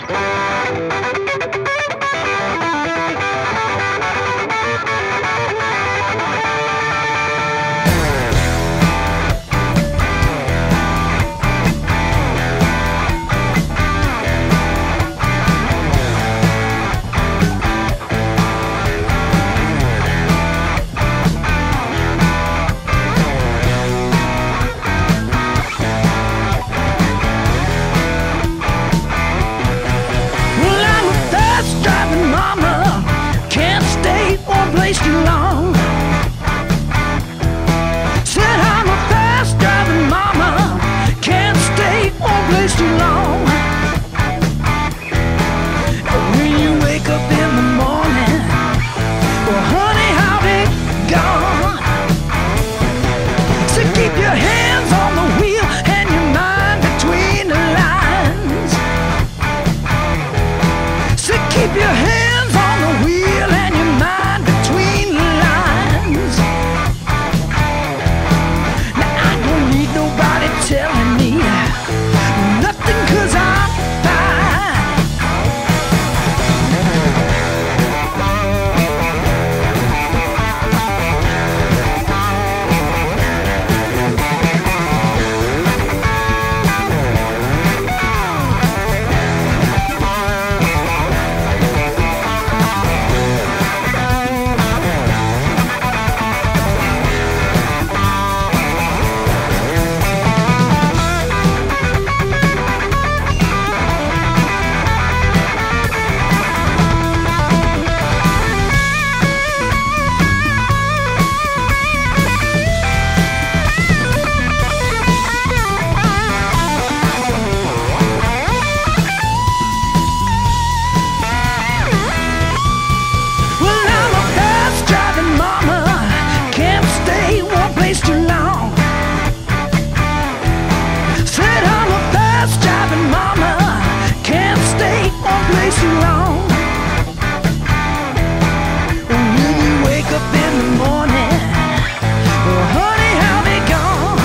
Place too long. Said I'm a fast driving mama, can't stay one place too long. When you wake up in the morning, well honey, how they gone? So keep your hands on the wheel and your mind between the lines. So keep your hands on the wheel and your mind between the lines. Now I don't need nobody telling me nothing, 'cause I'm fine. Too long. Said I'm a fast driving mama, can't stay one place too long. When you wake up in the morning, well honey, how they gone?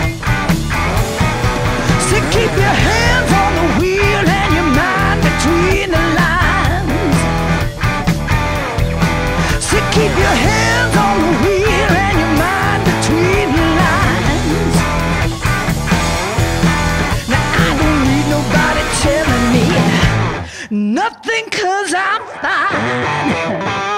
So keep your hands on the wheel and your mind between the lines. So keep your hands on the wheel and your mind between the lines. Now I don't need nobody telling me nothing, 'cause I'm fine.